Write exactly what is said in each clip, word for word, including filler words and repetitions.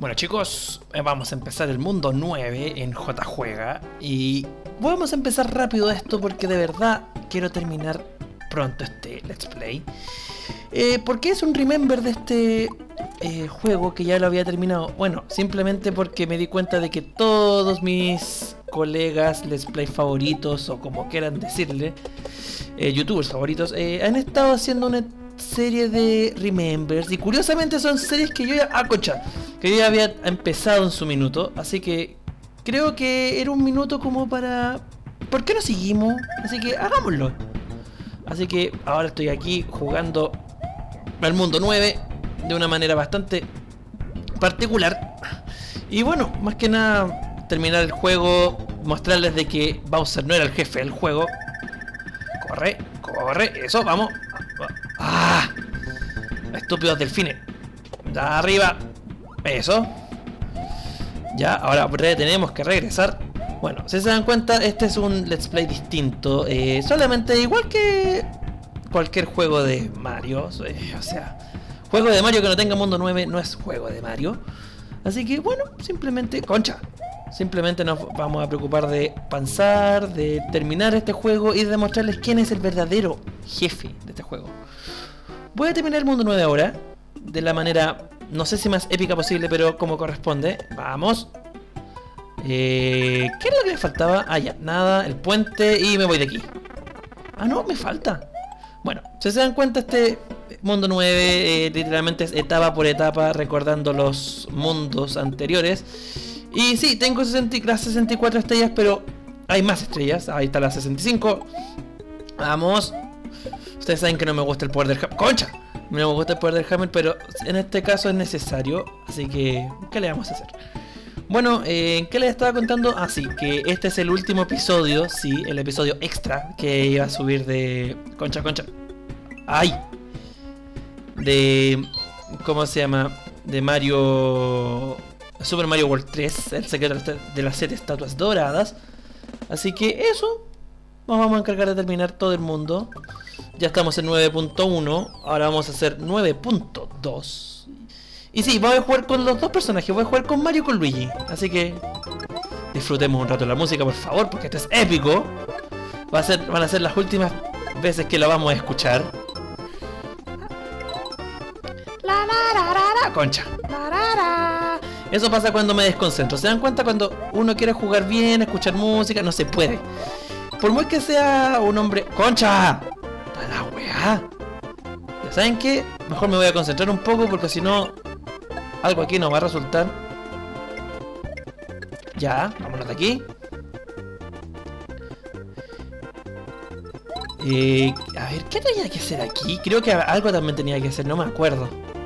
Bueno chicos, vamos a empezar el mundo nueve en J Juega. Y vamos a empezar rápido esto porque de verdad quiero terminar pronto este Let's Play. Eh, porque es un remember de este eh, juego que ya lo había terminado. Bueno, simplemente porque me di cuenta de que todos mis colegas Let's Play favoritos, o como quieran decirle, eh, youtubers favoritos, eh, han estado haciendo una serie de remembers. Y curiosamente son series que yo ya... Ah, concha, que yo ya había empezado en su minuto. Así que creo que era un minuto como para... ¿Por qué no seguimos? Así que hagámoslo. Así que ahora estoy aquí jugando al mundo nueve de una manera bastante particular. Y bueno, más que nada terminar el juego, mostrarles de que Bowser no era el jefe del juego. Corre, corre, eso, vamos. ¡Ah! Estúpidos delfines. De arriba. Eso. Ya, ahora tenemos que regresar. Bueno, si se dan cuenta, este es un Let's Play distinto. Eh, solamente igual que cualquier juego de Mario. Eh, o sea, juego de Mario que no tenga mundo nueve no es juego de Mario. Así que bueno, simplemente... ¡Concha! Simplemente nos vamos a preocupar de avanzar, de terminar este juego y de demostrarles quién es el verdadero jefe de este juego. Voy a terminar el mundo nueve ahora, de la manera, no sé si más épica posible, pero como corresponde. Vamos. Eh, ¿Qué es lo que me faltaba? Ah, ya, nada, el puente y me voy de aquí. Ah, no, me falta. Bueno, si se dan cuenta, este mundo nueve eh, literalmente es etapa por etapa, recordando los mundos anteriores. Y sí, tengo sesenta, las sesenta y cuatro estrellas, pero hay más estrellas. Ahí está la sesenta y cinco. Vamos. Ustedes saben que no me gusta el poder del hammer. ¡Concha! No me gusta el poder del hammer, pero en este caso es necesario. Así que, ¿qué le vamos a hacer? Bueno, eh, ¿qué les estaba contando? Ah, sí, que este es el último episodio. Sí, el episodio extra que iba a subir de... Concha, concha. ¡Ay! De... ¿Cómo se llama? De Mario... Super Mario World tres, el secreto de las siete estatuas doradas. Así que eso, nos vamos a encargar de terminar todo el mundo. Ya estamos en nueve punto uno, ahora vamos a hacer nueve punto dos. Y sí, voy a jugar con los dos personajes, voy a jugar con Mario y con Luigi. Así que disfrutemos un rato de la música, por favor, porque esto es épico. Va a ser, van a ser las últimas veces que lo vamos a escuchar. La, la, la, la, la, concha. La, la, la. Eso pasa cuando me desconcentro. ¿Se dan cuenta? Cuando uno quiere jugar bien, escuchar música, no se puede. Por muy que sea un hombre... ¡Concha! ¡Da la weá! ¿Ya saben qué? Mejor me voy a concentrar un poco porque si no... algo aquí no va a resultar. Ya, vámonos de aquí. Eh, a ver, ¿qué tenía que hacer aquí? Creo que algo también tenía que hacer, no me acuerdo.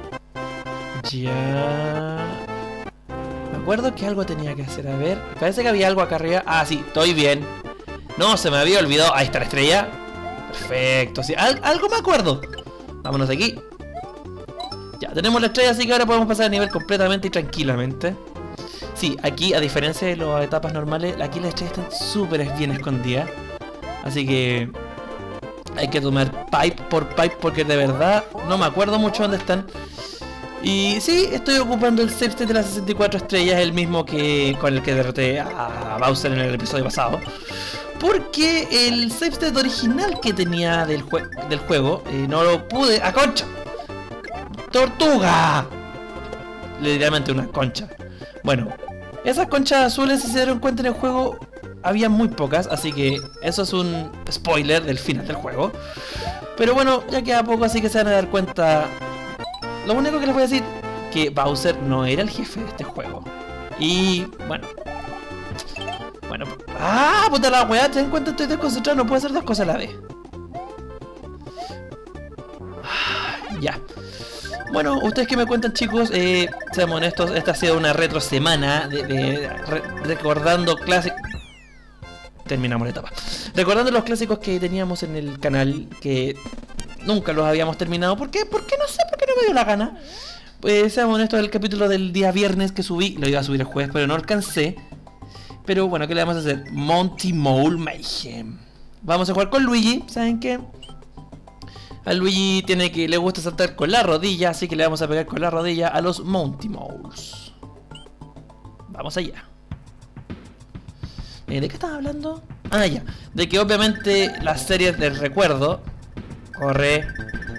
Ya... Me acuerdo que algo tenía que hacer, a ver, parece que había algo acá arriba. Ah, sí, estoy bien. No, se me había olvidado. Ahí está la estrella. Perfecto, sí, Al algo me acuerdo. Vámonos de aquí. Ya, tenemos la estrella, así que ahora podemos pasar a nivel completamente y tranquilamente. Sí, aquí, a diferencia de las etapas normales, aquí las estrellas están súper bien escondidas. Así que hay que tomar pipe por pipe porque de verdad no me acuerdo mucho dónde están. Y sí, estoy ocupando el save state de las sesenta y cuatro estrellas, el mismo que con el que derroté a Bowser en el episodio pasado. Porque el save state original que tenía del, jue del juego eh, no lo pude... ¡A concha! ¡Tortuga! Literalmente una concha. Bueno, esas conchas azules, si se dieron cuenta en el juego, había muy pocas, así que eso es un spoiler del final del juego. Pero bueno, ya queda poco, así que se van a dar cuenta... Lo único que les voy a decir, que Bowser no era el jefe de este juego. Y bueno. Bueno. ¡Ah! Puta la weá, ten en cuenta, estoy desconcentrado, no puedo hacer dos cosas a la vez. Ah, ya. Bueno, ustedes que me cuentan, chicos, eh, seamos honestos, esta ha sido una retro semana de, de re, recordando clásicos. Terminamos la etapa. Recordando los clásicos que teníamos en el canal, que nunca los habíamos terminado. ¿Por qué? ¿Por qué? No sé, por qué no me dio la gana. Pues seamos honestos, el capítulo del día viernes que subí, lo iba a subir el jueves, pero no alcancé. Pero bueno, ¿qué le vamos a hacer? Monty Mole Mayhem. Vamos a jugar con Luigi, ¿saben qué? A Luigi tiene que, le gusta saltar con la rodilla, así que le vamos a pegar con la rodilla a los Monty Moles. Vamos allá. ¿De qué estaba hablando? Ah, ya. De que obviamente las series del recuerdo... Corre.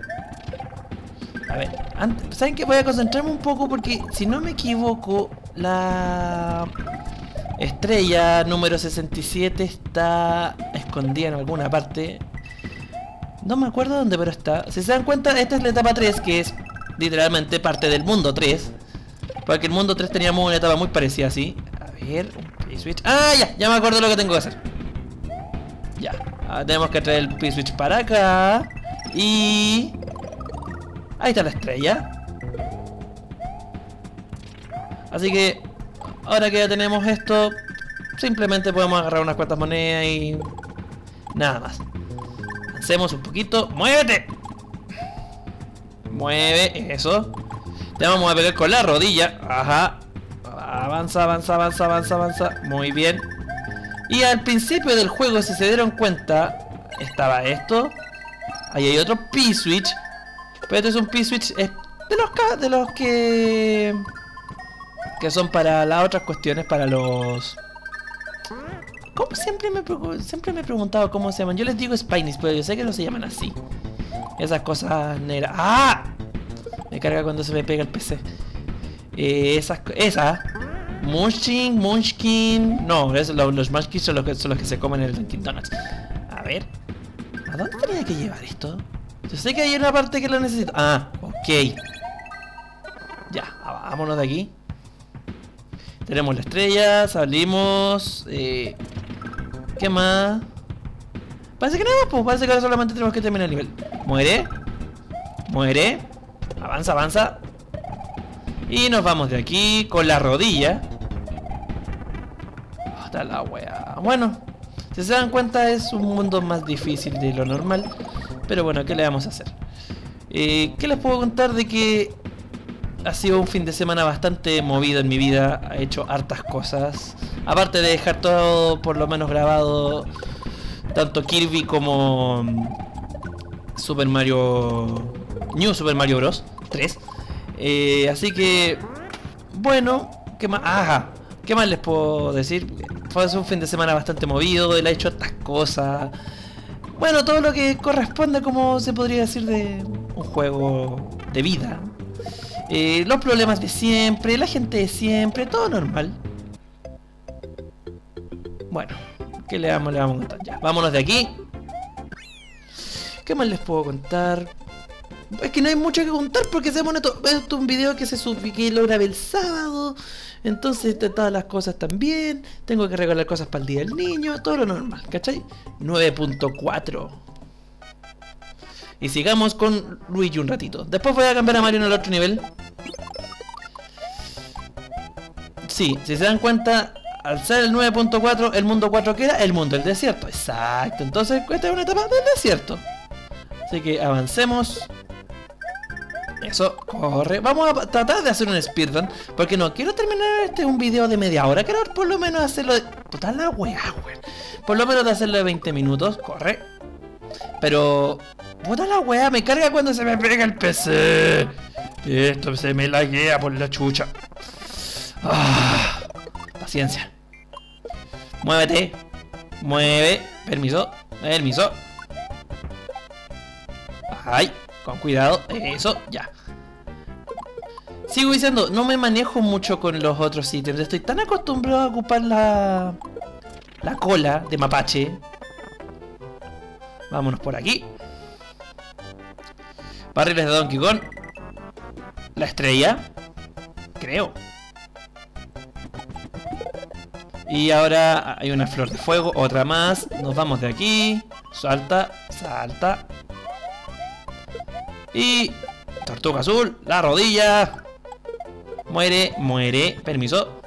A ver, antes, ¿saben qué? Voy a concentrarme un poco porque, si no me equivoco, la estrella número sesenta y siete está escondida en alguna parte. No me acuerdo dónde, pero está. Si se dan cuenta, esta es la etapa tres, que es literalmente parte del mundo tres. Porque el mundo tres teníamos una etapa muy parecida así. A ver, un P-Switch. Ah, ya, ya me acuerdo lo que tengo que hacer. Ya, ahora tenemos que traer el P-Switch para acá. Y... ahí está la estrella. Así que ahora que ya tenemos esto, simplemente podemos agarrar unas cuantas monedas y... nada más. Hacemos un poquito. ¡Muévete! Mueve, eso. Te vamos a pegar con la rodilla. Ajá. Avanza, avanza, avanza, avanza, avanza. Muy bien. Y al principio del juego, si se dieron cuenta, estaba esto. Ahí hay otro P-Switch. Pero este es un P-Switch de los, de los que... que son para las otras cuestiones, para los... ¿Cómo? Siempre me, siempre me he preguntado cómo se llaman. Yo les digo Spinies, pero yo sé que no se llaman así. Esas cosas negras. ¡Ah! Me carga cuando se me pega el P C. Eh, esas... Esa. Munchkin, Munchkin... No, eso, los, los Munchkins son los, que, son los que se comen en el Dunkin' Donuts. A ver. ¿A dónde tenía que llevar esto? Yo sé que hay una parte que lo necesito. Ah, ok. Ya, vámonos de aquí. Tenemos la estrella, salimos. Eh, ¿Qué más? Parece que nada más, pues. Parece que ahora solamente tenemos que terminar el nivel. Muere. Muere. Avanza, avanza. Y nos vamos de aquí con la rodilla. Hasta la wea. Bueno, si se dan cuenta es un mundo más difícil de lo normal. Pero bueno, ¿qué le vamos a hacer? Eh, ¿Qué les puedo contar de que ha sido un fin de semana bastante movido en mi vida? He hecho hartas cosas. Aparte de dejar todo por lo menos grabado, tanto Kirby como Super Mario... New Super Mario Bros. tres. Eh, así que... bueno, ¿qué más? Ajá, ¿qué más les puedo decir? Fue un fin de semana bastante movido, él ha hecho hartas cosas. Bueno, todo lo que corresponde, como se podría decir, de un juego de vida. Eh, los problemas de siempre, la gente de siempre, todo normal. Bueno, ¿qué le vamos, le vamos a contar? Ya, vámonos de aquí. ¿Qué más les puedo contar? Es que no hay mucho que contar porque se pone todo. Esto es un video que se subió, que lo grabé el sábado. Entonces todas las cosas también. Tengo que regalar cosas para el día del niño. Todo lo normal, ¿cachai? nueve punto cuatro. Y sigamos con Luigi un ratito. Después voy a cambiar a Mario en el otro nivel. Sí, si se dan cuenta, al ser el nueve punto cuatro, el mundo cuatro que era el mundo del desierto. Exacto, entonces esta es una etapa del desierto. Así que avancemos. Eso, corre. Vamos a tratar de hacer un speedrun, porque no quiero terminar este un video de media hora. Quiero por lo menos hacerlo de... puta la weá, weón. Por lo menos de hacerlo de veinte minutos. Corre. Pero... puta la weá, me carga cuando se me pega el P C. Esto se me laguea por la chucha. Ah, paciencia. Muévete. Mueve. Permiso. Permiso. Ay, con cuidado. Eso, ya. Sigo diciendo, no me manejo mucho con los otros ítems. Estoy tan acostumbrado a ocupar la... la cola de mapache. Vámonos por aquí. Barriles de Donkey Kong. La estrella. Creo. Y ahora hay una flor de fuego. Otra más. Nos vamos de aquí. Salta, salta. Y... tortuga azul. La rodilla. Muere, muere. Permiso.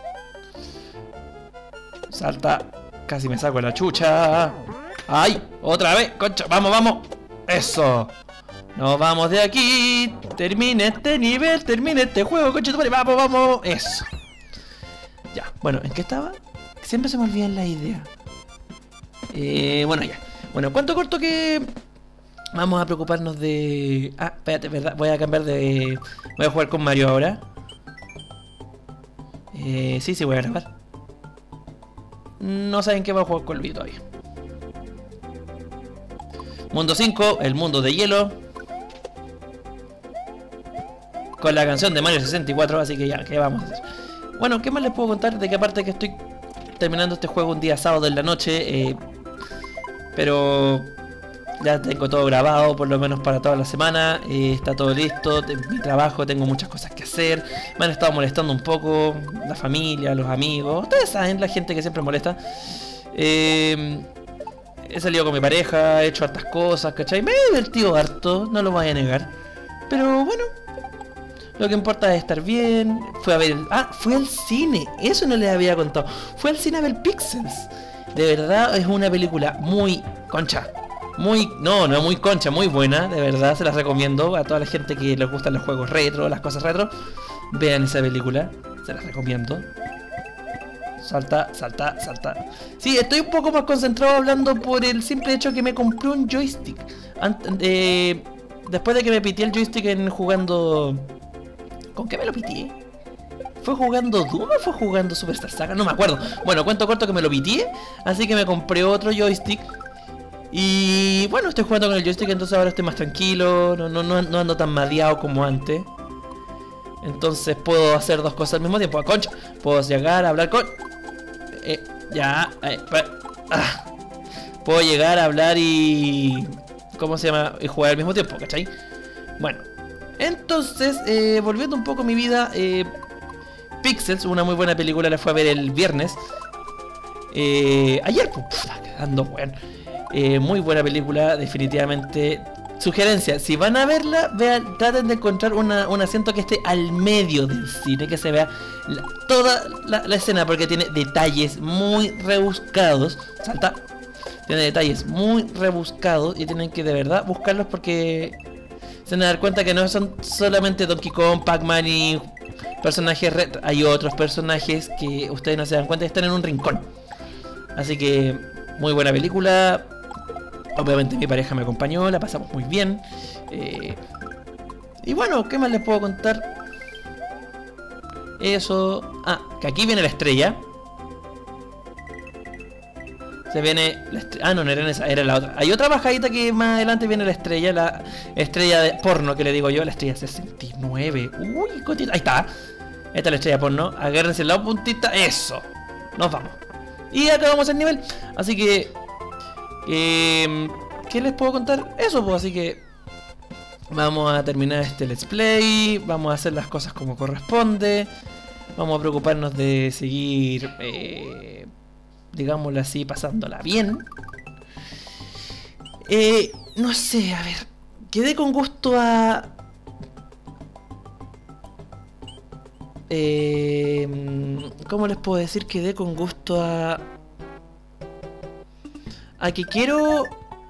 Salta. Casi me saco la chucha. ¡Ay! Otra vez, concha. Vamos, vamos. Eso. Nos vamos de aquí. Termine este nivel. Termine este juego, concha. Vamos, vamos. Eso. Ya. Bueno, ¿en qué estaba? Siempre se me olvidan las ideas. Eh, bueno, ya. Bueno, ¿cuánto corto que... vamos a preocuparnos de... ah, espérate, verdad. Voy a cambiar de... voy a jugar con Mario ahora. Eh, sí, sí voy a grabar. No saben qué va a jugar con el video todavía. Mundo cinco, el mundo de hielo. Con la canción de Mario sesenta y cuatro, así que ya, ¿qué vamos a hacer? Bueno, ¿qué más les puedo contar? De que aparte que estoy terminando este juego un día sábado en la noche, eh, pero ya tengo todo grabado, por lo menos para toda la semana, eh, está todo listo, mi trabajo, tengo muchas cosas que hacer, me han estado molestando un poco, la familia, los amigos, ustedes saben, la gente que siempre molesta. Eh, he salido con mi pareja, he hecho hartas cosas, ¿cachai? Me he divertido harto, no lo voy a negar, pero bueno. Lo que importa es estar bien. Fue a ver el... Ah, fue al cine. Eso no les había contado. Fue al cine a ver Pixels. De verdad es una película muy concha. Muy... No, no muy concha, muy buena. De verdad se las recomiendo a toda la gente que les gustan los juegos retro, las cosas retro. Vean esa película. Se las recomiendo. Salta, salta, salta. Sí, estoy un poco más concentrado hablando por el simple hecho que me compré un joystick. Ant eh, después de que me pité el joystick en jugando... ¿Con qué me lo pitié? ¿Fue jugando Doom o fue jugando Superstar Saga? No me acuerdo. Bueno, cuento corto que me lo pitié, así que me compré otro joystick. Y bueno, estoy jugando con el joystick, entonces ahora estoy más tranquilo. No, no, no, no ando tan madeado como antes. Entonces puedo hacer dos cosas al mismo tiempo. Concha, puedo llegar a hablar con... Eh, ya... Eh, ah. Puedo llegar a hablar y... ¿Cómo se llama? Y jugar al mismo tiempo, ¿cachai? Bueno. Entonces, eh, volviendo un poco a mi vida, eh, Pixels, una muy buena película, la fue a ver el viernes. Eh, ayer, pues, puta, quedando bueno. Eh, muy buena película, definitivamente. Sugerencia, si van a verla, vean, traten de encontrar una, un asiento que esté al medio del cine, que se vea la, toda la, la escena, porque tiene detalles muy rebuscados. Salta. Tiene detalles muy rebuscados y tienen que de verdad buscarlos porque... se van a dar cuenta que no son solamente Donkey Kong, Pac-Man y personajes retro. Hay otros personajes que ustedes no se dan cuenta que están en un rincón. Así que muy buena película. Obviamente mi pareja me acompañó, la pasamos muy bien. Eh, y bueno, ¿qué más les puedo contar? Eso... Ah, que aquí viene la estrella. Se viene la estrella. Ah, no, no era esa, era la otra. Hay otra bajadita que más adelante viene la estrella. La estrella de porno que le digo yo. La estrella sesenta y nueve. Uy, cotita. Ahí está. Esta es la estrella porno. Agárrense la puntita. Eso. Nos vamos. Y acabamos el nivel. Así que... Eh, ¿qué les puedo contar? Eso, pues. Así que... vamos a terminar este let's play. Vamos a hacer las cosas como corresponde. Vamos a preocuparnos de seguir... Eh, digámoslo así, pasándola bien. Eh, no sé, a ver. Quedé con gusto a... Eh, ¿Cómo les puedo decir? Quedé con gusto a... A que quiero...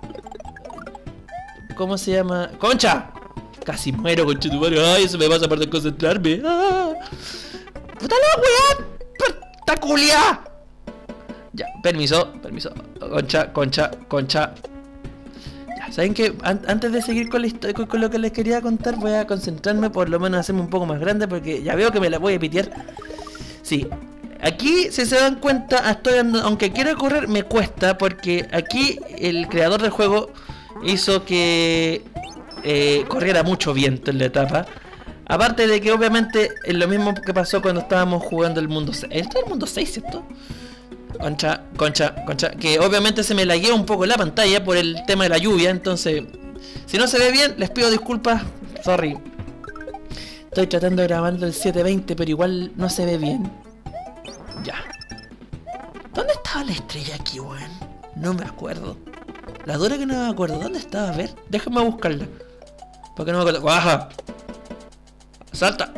¿Cómo se llama? ¡Concha! Casi muero, concha tu madre. Ay, eso me pasa por desconcentrarme. ¡Ah! ¡Puta la weá! ¡Espectacular! Ya, permiso, permiso. Concha, concha, concha. Ya, ¿saben qué? An antes de seguir con, la con, con lo que les quería contar, voy a concentrarme, por lo menos hacerme un poco más grande, porque ya veo que me la voy a pitear. Sí, aquí, si se dan cuenta, estoy andando, aunque quiero correr, me cuesta, porque aquí el creador del juego hizo que eh, corriera mucho viento en la etapa. Aparte de que obviamente es lo mismo que pasó cuando estábamos jugando el mundo seis. Esto es el mundo seis, ¿cierto? Concha, concha, concha. Que obviamente se me lagueó un poco la pantalla por el tema de la lluvia. Entonces, si no se ve bien, les pido disculpas. Sorry. Estoy tratando de grabarlo el setecientos veinte, pero igual no se ve bien. Ya. ¿Dónde estaba la estrella aquí, weón? No me acuerdo. La dura que no me acuerdo. ¿Dónde estaba? A ver, déjame buscarla. Porque no me acuerdo. ¡Baja! ¡Salta!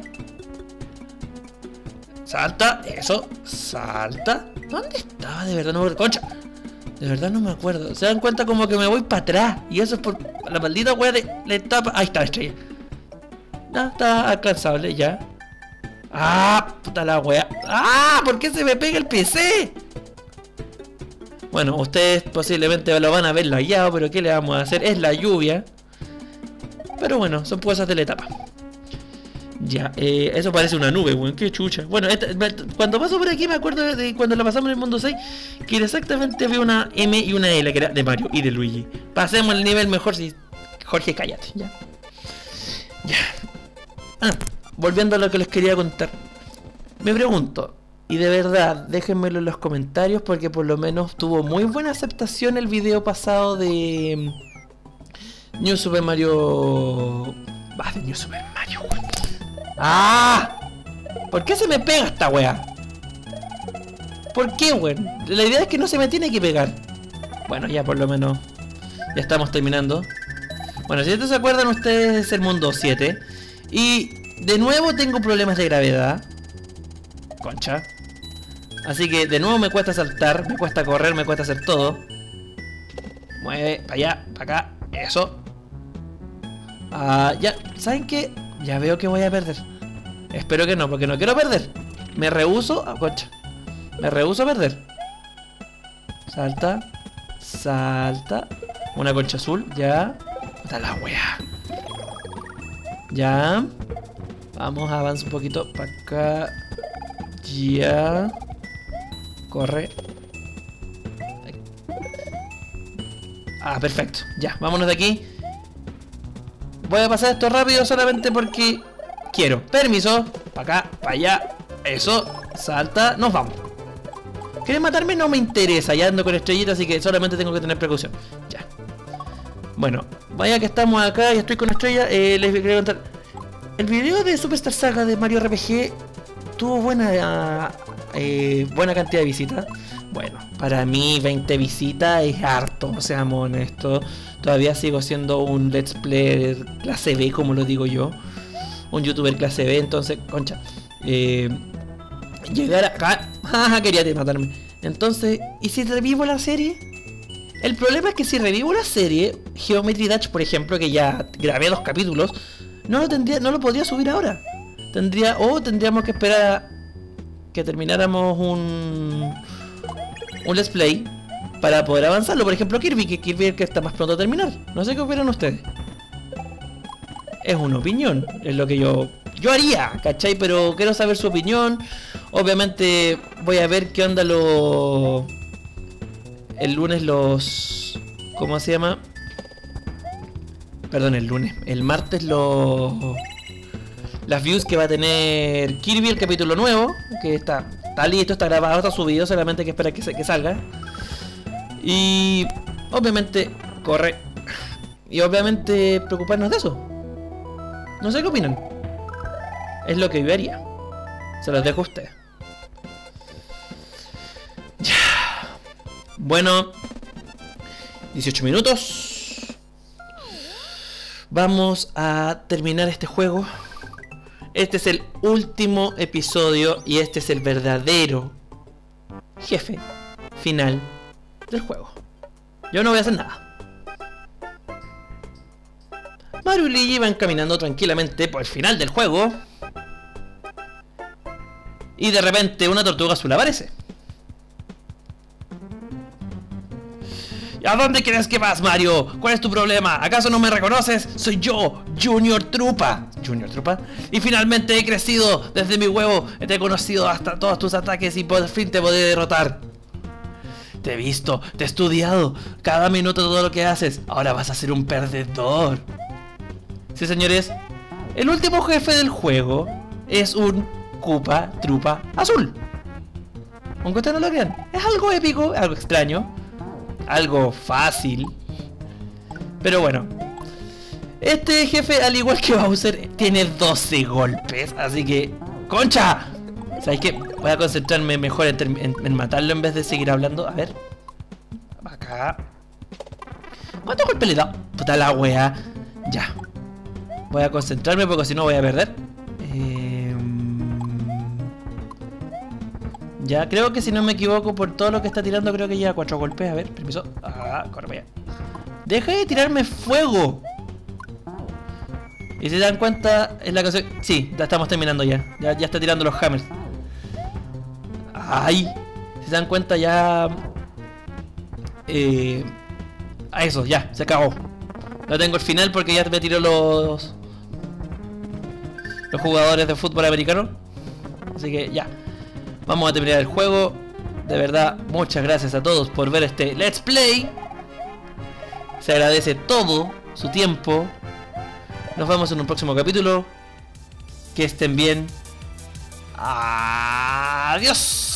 ¡Salta! Eso. ¡Salta! ¿Dónde estaba? De verdad no me acuerdo. ¡Concha! De verdad no me acuerdo. Se dan cuenta como que me voy para atrás. Y eso es por la maldita wea de la etapa. Ahí está la estrella. No, está alcanzable ya. ¡Ah! Puta la wea. ¡Ah! ¿Por qué se me pega el P C? Bueno, ustedes posiblemente lo van a ver lagueado, pero ¿qué le vamos a hacer? Es la lluvia. Pero bueno, son cosas de la etapa. Ya, eh, eso parece una nube, weón, qué chucha. Bueno, esta, cuando paso por aquí me acuerdo de cuando la pasamos en el mundo seis, que era exactamente había una M y una L, que era de Mario y de Luigi. Pasemos el nivel mejor si... Jorge, cállate, ya. Ya. Ah, volviendo a lo que les quería contar. Me pregunto, y de verdad, déjenmelo en los comentarios porque por lo menos tuvo muy buena aceptación el video pasado de... New Super Mario... Ah, de New Super Mario, weón. ¡Ah! ¿Por qué se me pega esta wea? ¿Por qué, weón? La idea es que no se me tiene que pegar. Bueno, ya por lo menos ya estamos terminando. Bueno, si ustedes se acuerdan, ustedes es el mundo siete. Y de nuevo tengo problemas de gravedad. Concha. Así que de nuevo me cuesta saltar, me cuesta correr, me cuesta hacer todo. Mueve, para allá, para acá. Eso. Ah, ya, ¿saben qué? Ya veo que voy a perder. Espero que no, porque no quiero perder. Me rehúso a... Concha. Me rehúso a perder. Salta. Salta. Una concha azul, ya. Está la wea. Ya. Vamos, avanza un poquito para acá. Ya. Corre. Ah, perfecto. Ya, vámonos de aquí. Voy a pasar esto rápido solamente porque quiero. Permiso. Para acá, para allá. Eso. Salta. Nos vamos. ¿Quieres matarme? No me interesa. Ya ando con estrellitas, así que solamente tengo que tener precaución. Ya. Bueno, vaya que estamos acá y estoy con estrella. Eh, les quería contar. El video de Superstar Saga de Mario R P G tuvo buena, eh, buena cantidad de visitas. Bueno, para mí veinte visitas es harto, seamos honestos. Todavía sigo siendo un let's player clase B, como lo digo yo. Un youtuber clase B, entonces, concha. Eh, llegar acá... Jaja, quería matarme. Entonces, ¿y si revivo la serie? El problema es que si revivo la serie, Geometry Dash, por ejemplo, que ya grabé dos capítulos, no lo tendría, no lo podría subir ahora. Tendría, o tendríamos que esperar a que termináramos un... un let's play para poder avanzarlo. Por ejemplo, Kirby, que Kirby es el que está más pronto a terminar. No sé qué opinan ustedes. Es una opinión, es lo que yo yo haría, ¿cachai? Pero quiero saber su opinión. Obviamente voy a ver qué onda lo... el lunes los... ¿cómo se llama? Perdón, el lunes. El martes los... las views que va a tener Kirby, el capítulo nuevo. Que está, está listo, está grabado, está subido. Solamente hay que esperar que, se, que salga. Y obviamente corre. Y obviamente preocuparnos de eso. No sé qué opinan. Es lo que yo haría. Se los dejo a ustedes. Ya. Bueno, dieciocho minutos. Vamos a terminar este juego. Este es el último episodio y este es el verdadero jefe final del juego. Yo no voy a hacer nada. Mario y Luigi van caminando tranquilamente por el final del juego. Y de repente una tortuga azul aparece. ¿A dónde crees que vas, Mario? ¿Cuál es tu problema? ¿Acaso no me reconoces? Soy yo, Junior Trupa. Junior Trupa. Y finalmente he crecido desde mi huevo. Te he conocido hasta todos tus ataques y por fin te podré derrotar. Te he visto, te he estudiado. Cada minuto de todo lo que haces. Ahora vas a ser un perdedor. Sí, señores. El último jefe del juego es un Koopa Trupa azul. Aunque ustedes no lo crean. Es algo épico, algo extraño. Algo fácil. Pero bueno. Este jefe, al igual que Bowser, tiene doce golpes. Así que... ¡Concha! ¿Sabes qué? Voy a concentrarme mejor en, en, en matarlo en vez de seguir hablando. A ver. Acá. ¿Cuántos golpes le da? Puta la wea. Ya. Voy a concentrarme porque si no voy a perder. Eh... Ya, creo que si no me equivoco por todo lo que está tirando, creo que lleva cuatro golpes. A ver, permiso. Ah, corre para allá. Deja de tirarme fuego. Y si se dan cuenta, es la cosa... Sí, ya estamos terminando ya. Ya, ya está tirando los hammers. Ay. Si se dan cuenta ya... Eh... A eso, ya, se acabó. No tengo el final porque ya me tiró los... los jugadores de fútbol americano. Así que ya, vamos a terminar el juego. De verdad, muchas gracias a todos por ver este Let's Play. Se agradece todo su tiempo. Nos vemos en un próximo capítulo. Que estén bien. Adiós.